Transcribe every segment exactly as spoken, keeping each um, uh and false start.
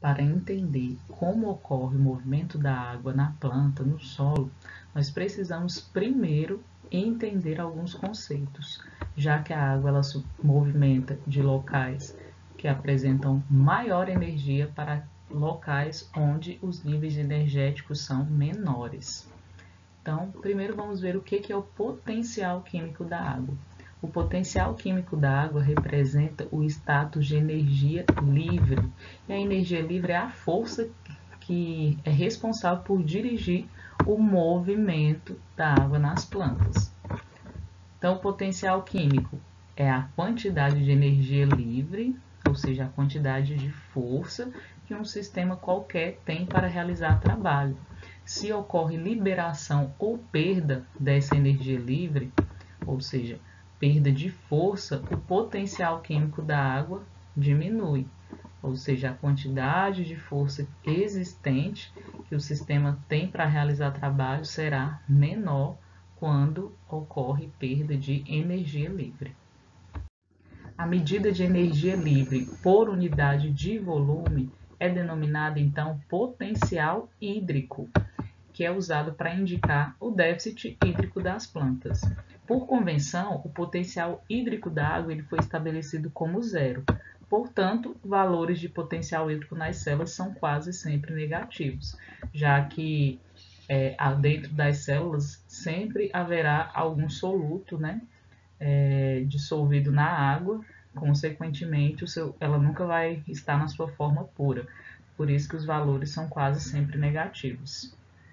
Para entender como ocorre o movimento da água na planta, no solo, nós precisamos primeiro entender alguns conceitos, já que a água ela se movimenta de locais que apresentam maior energia para locais onde os níveis energéticos são menores. Então, primeiro vamos ver o que é o potencial químico da água. O potencial químico da água representa o status de energia livre. E a energia livre é a força que é responsável por dirigir o movimento da água nas plantas. Então, o potencial químico é a quantidade de energia livre, ou seja, a quantidade de força que um sistema qualquer tem para realizar trabalho. Se ocorre liberação ou perda dessa energia livre, ou seja, perda de força, o potencial químico da água diminui, ou seja, a quantidade de força existente que o sistema tem para realizar trabalho será menor quando ocorre perda de energia livre. A medida de energia livre por unidade de volume é denominada, então, potencial hídrico, que é usado para indicar o déficit hídrico das plantas. Por convenção, o potencial hídrico da água ele foi estabelecido como zero. Portanto, valores de potencial hídrico nas células são quase sempre negativos, já que é, dentro das células sempre haverá algum soluto, né, é, dissolvido na água, consequentemente o seu, ela nunca vai estar na sua forma pura. Por isso que os valores são quase sempre negativos.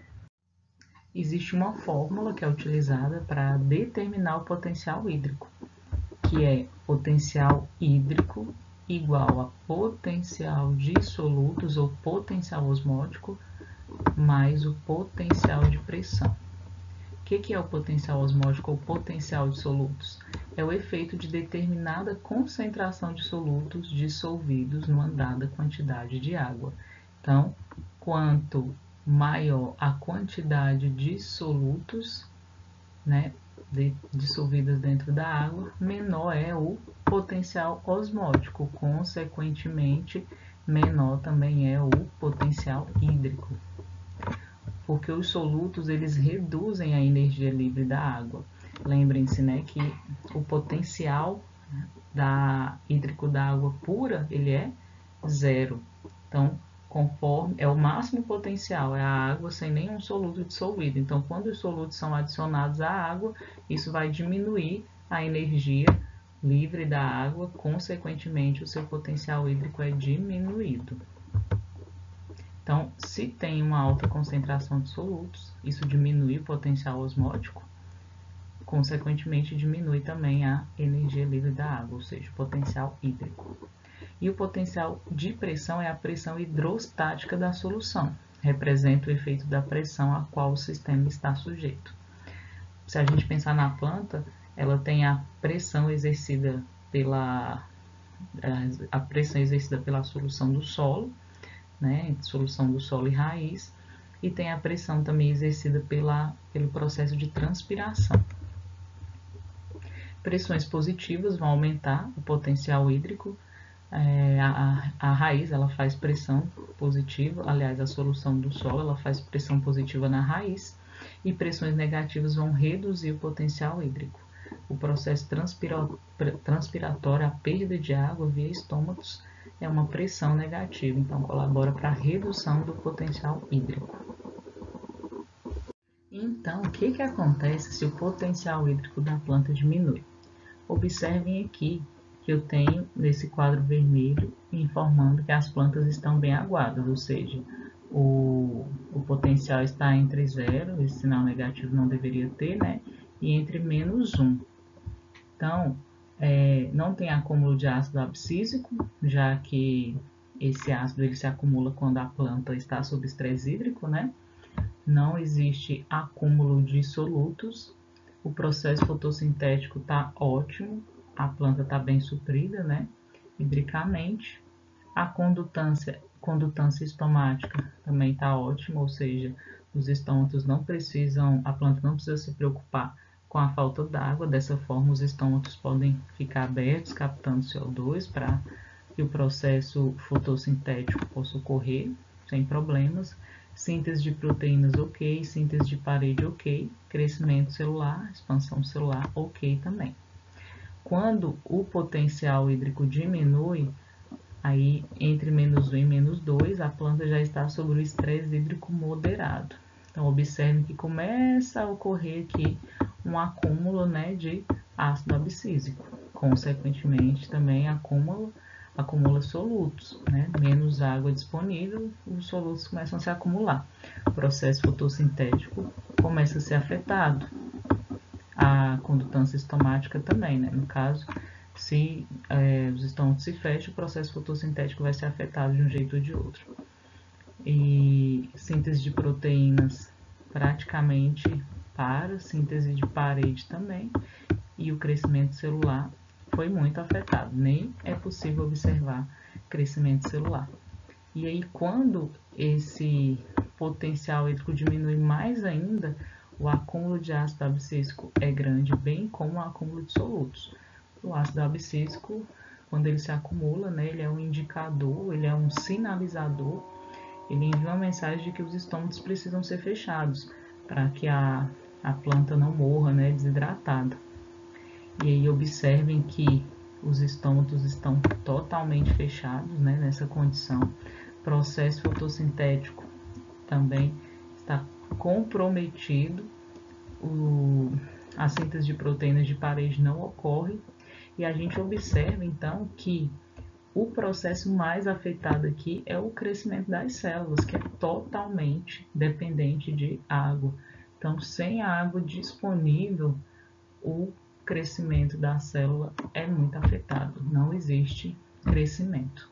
Existe uma fórmula que é utilizada para determinar o potencial hídrico, que é potencial hídrico igual a potencial de solutos ou potencial osmótico mais o potencial de pressão. O que é o potencial osmótico ou potencial de solutos? É o efeito de determinada concentração de solutos dissolvidos numa dada quantidade de água. Então, quanto maior a quantidade de solutos, né, de, dissolvidas dentro da água, menor é o potencial osmótico. Consequentemente, menor também é o potencial hídrico, porque os solutos eles reduzem a energia livre da água. Lembrem-se, né, que o potencial da hídrico da água pura ele é zero. Então, conforme é o máximo potencial, é a água sem nenhum soluto dissolvido. Então, quando os solutos são adicionados à água, isso vai diminuir a energia livre da água, consequentemente, o seu potencial hídrico é diminuído. Então, se tem uma alta concentração de solutos, isso diminui o potencial osmótico, consequentemente, diminui também a energia livre da água, ou seja, o potencial hídrico. E o potencial de pressão é a pressão hidrostática da solução, representa o efeito da pressão a qual o sistema está sujeito. Se a gente pensar na planta, ela tem a pressão exercida pela, a pressão exercida pela solução do solo, né, solução do solo e raiz, e tem a pressão também exercida pela, pelo processo de transpiração. Pressões positivas vão aumentar o potencial hídrico. É, a, a raiz ela faz pressão positiva, aliás, a solução do solo ela faz pressão positiva na raiz, e pressões negativas vão reduzir o potencial hídrico. O processo transpira, transpiratório, a perda de água via estômatos, é uma pressão negativa, então colabora para a redução do potencial hídrico. Então, o que, que acontece se o potencial hídrico da planta diminui? Observem aqui que eu tenho nesse quadro vermelho informando que as plantas estão bem aguadas, ou seja, o, o potencial está entre zero, esse sinal negativo não deveria ter, né? E entre menos um. Então, é, não tem acúmulo de ácido abscísico, já que esse ácido ele se acumula quando a planta está sob estresse hídrico, né? Não existe acúmulo de solutos, o processo fotossintético está ótimo, a planta está bem suprida, né, hidricamente. A condutância, condutância estomática também está ótima, ou seja, os estômatos não precisam, a planta não precisa se preocupar com a falta d'água. Dessa forma, os estômatos podem ficar abertos, captando C O dois para que o processo fotossintético possa ocorrer sem problemas, síntese de proteínas ok, síntese de parede ok, crescimento celular, expansão celular ok também. Quando o potencial hídrico diminui, aí entre menos um e menos dois, a planta já está sobre o estresse hídrico moderado. Então, observe que começa a ocorrer aqui um acúmulo, né, de ácido abscísico. Consequentemente, também acúmulo, acumula solutos, né? Menos água disponível, os solutos começam a se acumular. O processo fotossintético começa a ser afetado. A condutância estomática também, né? No caso, se é, os estômagos se fecham, o processo fotossintético vai ser afetado de um jeito ou de outro. E síntese de proteínas praticamente para, síntese de parede também, e o crescimento celular foi muito afetado, nem é possível observar crescimento celular. E aí, quando esse potencial hídrico diminui mais ainda, o acúmulo de ácido abscísico é grande, bem como o acúmulo de solutos. O ácido abscísico, quando ele se acumula, né, ele é um indicador, ele é um sinalizador, ele envia uma mensagem de que os estômatos precisam ser fechados para que a, a planta não morra, né, desidratada. E aí observem que os estômatos estão totalmente fechados, né, nessa condição. O processo fotossintético também está comprometido, o, a síntese de proteínas de parede não ocorre, e a gente observa então que o processo mais afetado aqui é o crescimento das células, que é totalmente dependente de água. Então, sem a água disponível, o crescimento da célula é muito afetado, não existe crescimento.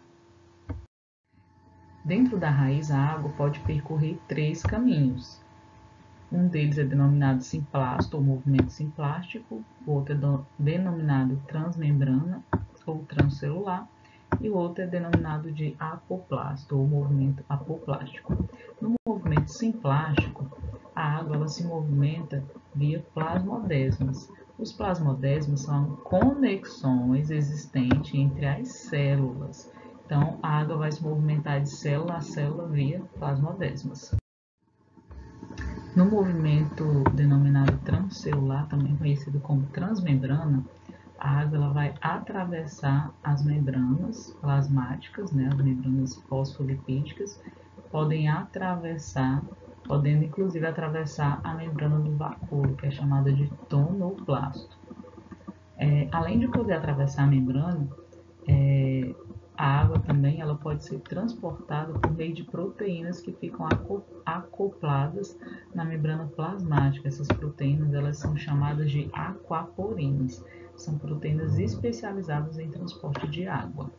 Dentro da raiz, a água pode percorrer três caminhos. Um deles é denominado simplasto, ou movimento simplástico, o outro é denominado transmembrana, ou transcelular, e o outro é denominado de apoplasto, ou movimento apoplástico. No movimento simplástico, a água ela se movimenta via plasmodesmas. Os plasmodesmas são conexões existentes entre as células. Então, a água vai se movimentar de célula a célula via plasmodesmas. No movimento denominado transcelular, também conhecido como transmembrana, a água ela vai atravessar as membranas plasmáticas, né, as membranas fosfolipídicas, podem atravessar, podendo inclusive atravessar a membrana do vacúolo, que é chamada de tonoplasto. É, além de poder atravessar a membrana, é, a água também ela pode ser transportada por meio de proteínas que ficam acopladas na membrana plasmática. Essas proteínas elas são chamadas de aquaporinas. São proteínas especializadas em transporte de água.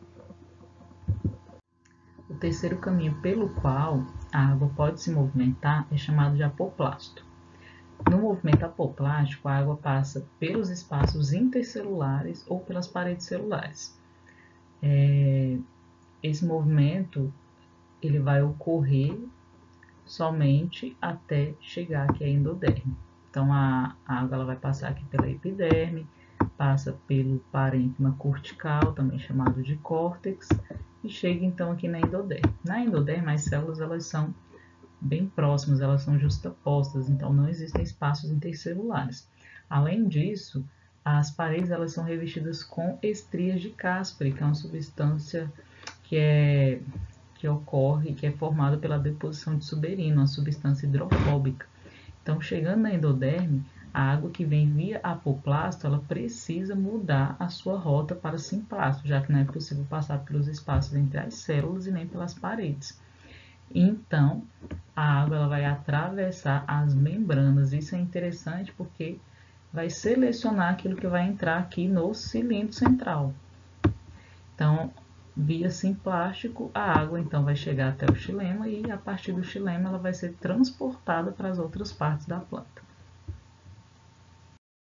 O terceiro caminho pelo qual a água pode se movimentar é chamado de apoplasto. No movimento apoplástico, a água passa pelos espaços intercelulares ou pelas paredes celulares. É, esse movimento ele vai ocorrer somente até chegar aqui à endoderme. Então, a, a água ela vai passar aqui pela epiderme, passa pelo parênquima cortical, também chamado de córtex, e chega então aqui na endoderme. Na endoderme, as células elas são bem próximas, elas são justapostas, então não existem espaços intercelulares. Além disso, as paredes elas são revestidas com estrias de Caspary, que é uma substância que, é, que ocorre, que é formada pela deposição de suberino, uma substância hidrofóbica. Então, chegando na endoderme, a água que vem via apoplasto, ela precisa mudar a sua rota para simplasto, já que não é possível passar pelos espaços entre as células e nem pelas paredes. Então, a água ela vai atravessar as membranas. Isso é interessante porque vai selecionar aquilo que vai entrar aqui no cilindro central. Então, via simplástico, a água então vai chegar até o xilema e a partir do xilema ela vai ser transportada para as outras partes da planta.